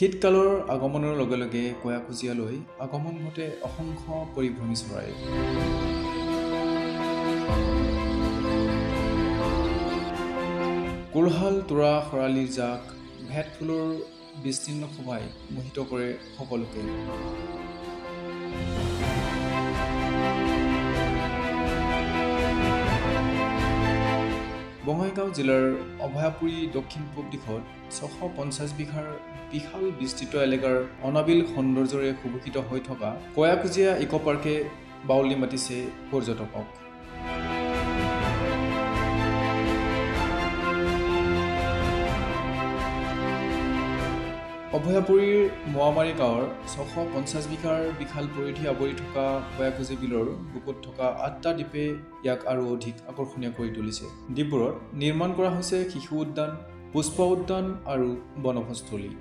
শীতকালৰ আগমনৰ লগে লগে কয়া কুজিয়ালৈ আগমন ঘটে অসংখ্য পৰিভ্ৰমী চৰাই। কোৰহাল তোৰা খৰালিৰ জাক ভেট ফুলৰ বিস্তীৰ্ণ শোভাই মোহিত কৰে সকলোকে। বঙাইগাঁও জিলাৰ অভয়াপুৰী দক্ষিণ পূব দিশত 650 বিঘাৰ বিশাল বিস্তৃত এলেকাৰ অনাবিল সৌন্দৰ্যৰে সুভূষিত হৈ থকা কোৱা কুজিয়া ইক' পাৰ্কে বাউলি মাতিছে পৰ্যটকক। অভয়াপুৰীৰ মোৱামাৰী গাঁৱৰ 650 বিঘাৰ বিশাল পৰিধি আৱৰি থকা কয়াকুজি বিলৰ বুকুত থকা 8টা দ্বীপে ইয়াক আৰু অধিক আকৰ্ষণীয় কৰি তুলিছে। দ্বীপবোৰত নিৰ্মাণ কৰা হৈছে শিশু উদ্যান, পুষ্প উদ্যান আৰু বনভোজস্থলী।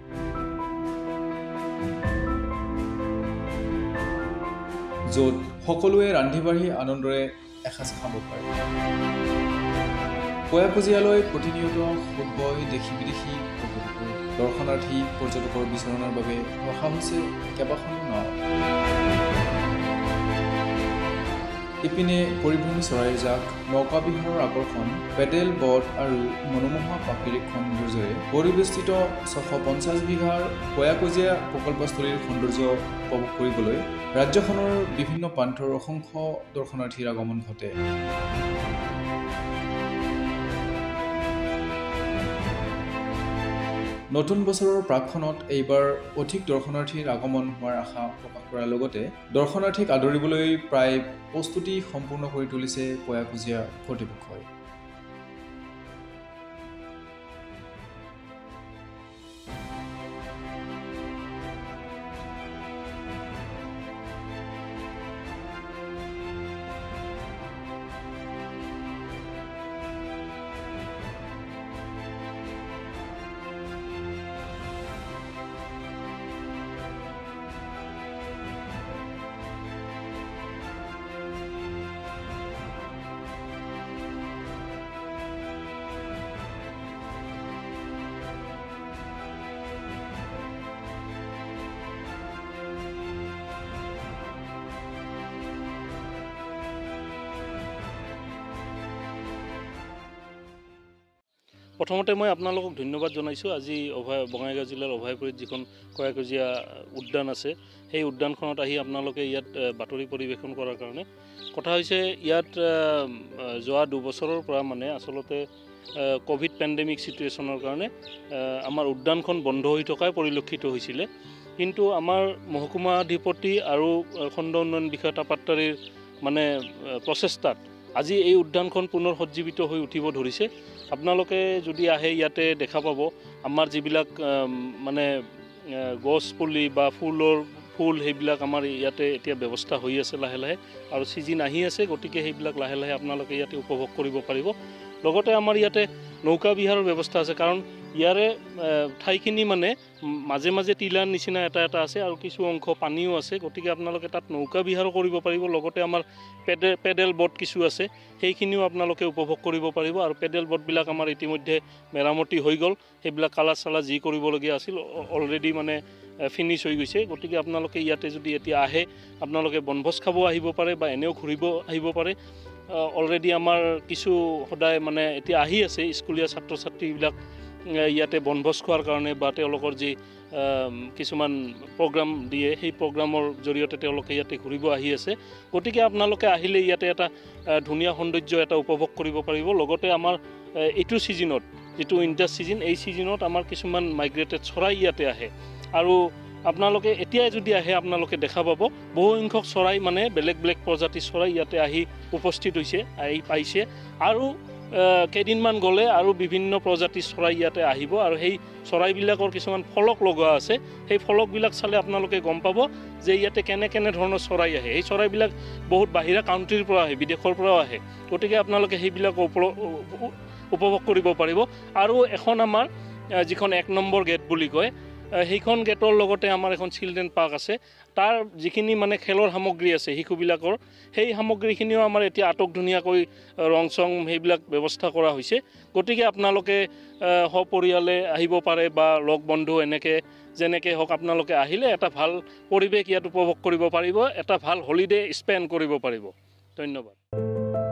য'ত সকলোৱে ৰান্ধি বাঢ়ি আনন্দৰে এসাঁজ খাব পাৰে। কয়া কুজিয়ালৈ প্ৰতিনিয়ত ফুটবল দেশী বিদেশী দৰ্শনাৰ্থী পৰ্যটকৰ বিচৰণৰ বাবে ৰখা হৈছে কেইবাখনো নাও। ইপিনে পৰিভ্ৰমী চৰাইৰ জাক, নৌকা বিহাৰৰ আকৰ্ষণ, পেডেল বট আৰু মনোমোহা প্ৰাকৃতিক সৌন্দৰ্যৰে পৰিবেষ্টিত 650 বিঘাৰ কয়া কুজিয়া প্ৰকল্পস্থলীৰ সৌন্দৰ্য উপভোগ কৰিবলৈ ৰাজ্যখনৰ বিভিন্ন প্ৰান্তৰ অসংখ্য দৰ্শনাৰ্থীৰ আগমন ঘটে। নতুন বছৰৰ প্ৰাকখনত এইবাৰ অধিক দৰ্শনাৰ্থীৰ আগমন হোৱাৰ আশা প্ৰকাশ কৰাৰ লগতে দৰ্শনাৰ্থীক আদৰিবলৈ প্ৰায় প্ৰস্তুতি সম্পূৰ্ণ কৰি তুলিছে কোৱা কুজিয়া কৰ্তৃপক্ষই। প্ৰথমতে মই আপোনালোকক ধন্যবাদ জনাইছোঁ। আজি বঙাইগাঁও জিলাৰ অভয়াপুৰীত যিখন কোৱা কুজিয়া উদ্যান আছে, সেই উদ্যানখনত আহি আপোনালোকে ইয়াত বাতৰি পৰিৱেশন কৰাৰ কাৰণে। কথা হৈছে ইয়াত যোৱা 2 বছৰৰ পৰা মানে আচলতে ক'ভিড পেণ্ডেমিক চিটুৱেশ্যনৰ কাৰণে আমাৰ উদ্যানখন বন্ধ হৈ থকাই পৰিলক্ষিত হৈছিলে। কিন্তু আমাৰ মহকুমাধিপতি আৰু খণ্ড উন্নয়ন বিষয়া তাপাত্তাৰীৰ মানে প্ৰচেষ্টাত আজি এই উদ্যানখন পুনৰ সজ্জীৱিত হৈ উঠিব ধৰিছে। আপোনালোকে যদি আহে ইয়াতে দেখা পাব আমাৰ যিবিলাক মানে গছ পুলি বা ফুল সেইবিলাক আমাৰ ইয়াতে এতিয়া ব্যৱস্থা হৈ আছে লাহে লাহে, আৰু ছিজন আহি আছে, গতিকে সেইবিলাক লাহে লাহে আপোনালোকে ইয়াতে উপভোগ কৰিব পাৰিব। লগতে আমাৰ ইয়াতে নৌকা বিহাৰৰ ব্যৱস্থা আছে, কাৰণ ইয়াৰে ঠাইখিনি মানে মাজে মাজে টিলাৰ নিচিনা এটা আছে আৰু কিছু অংশ পানীও আছে, গতিকে আপোনালোকে তাত নৌকা বিহাৰো কৰিব পাৰিব। লগতে আমাৰ পেডেল বট কিছু আছে, সেইখিনিও আপোনালোকে উপভোগ কৰিব পাৰিব। আৰু পেডেল বটবিলাক আমাৰ ইতিমধ্যে মেৰামতি হৈ গ'ল, সেইবিলাক কালাৰ চালাৰ যি কৰিবলগীয়া আছিল অলৰেডি মানে ফিনিছ হৈ গৈছে। গতিকে আপোনালোকে ইয়াতে যদি এতিয়া আহে আপোনালোকে বনভোজ খাব আহিব পাৰে বা এনেও ঘূৰিব আহিব পাৰে। অলৰেডি আমাৰ কিছু সদায় মানে এতিয়া আহি আছে স্কুলীয়া ছাত্ৰ ছাত্ৰীবিলাক ইয়াতে বনভোজ খোৱাৰ কাৰণে বা তেওঁলোকৰ যি কিছুমান প্ৰগ্ৰাম দিয়ে, সেই প্ৰগ্ৰামৰ জৰিয়তে তেওঁলোকে ইয়াতে ঘূৰিব আহি আছে। গতিকে আপোনালোকে আহিলে ইয়াতে এটা ধুনীয়া সৌন্দৰ্য এটা উপভোগ কৰিব পাৰিব। লগতে আমাৰ এইটো ছিজনত যিটো উইণ্টাৰ ছিজন, এই ছিজনত আমাৰ কিছুমান মাইগ্ৰেটেড চৰাই ইয়াতে আহে, আৰু আপোনালোকে এতিয়াই যদি আহে আপোনালোকে দেখা পাব বহুসংখ্যক চৰাই মানে বেলেগ বেলেগ প্ৰজাতিৰ চৰাই ইয়াতে আহি উপস্থিত হৈছে, পাইছে। আৰু কেইদিনমান গ'লে আৰু বিভিন্ন প্ৰজাতিৰ চৰাই ইয়াতে আহিব, আৰু সেই চৰাইবিলাকৰ কিছুমান ফলক লগোৱা আছে। সেই ফলকবিলাক চালে আপোনালোকে গম পাব যে ইয়াতে কেনে ধৰণৰ চৰাই আহে। সেই চৰাইবিলাক বহুত বাহিৰা কাউণ্ট্ৰিৰ পৰা আহে, বিদেশৰ পৰাও আহে, গতিকে আপোনালোকে সেইবিলাক উপভোগ কৰিব পাৰিব। আৰু এখন আমাৰ যিখন 1 নম্বৰ গেট বুলি কয়, সেইখন গেটৰ লগতে আমাৰ এখন চিলড্ৰেন পাৰ্ক আছে তাৰ যিখিনি মানে খেলৰ সামগ্ৰী আছে শিশুবিলাকৰ সেই সামগ্ৰীখিনিও আমাৰ এতিয়া আটক ধুনীয়াকৈ ৰং চং সেইবিলাক ব্যৱস্থা কৰা হৈছে গতিকে আপোনালোকে সপৰিয়ালে আহিব পাৰে বা লগ বন্ধু এনেকৈ যেনেকৈ হওক আপোনালোকে আহিলে এটা ভাল পৰিৱেশ ইয়াত উপভোগ কৰিব পাৰিব এটা ভাল হলিডে স্পেণ্ড কৰিব পাৰিব ধন্যবাদ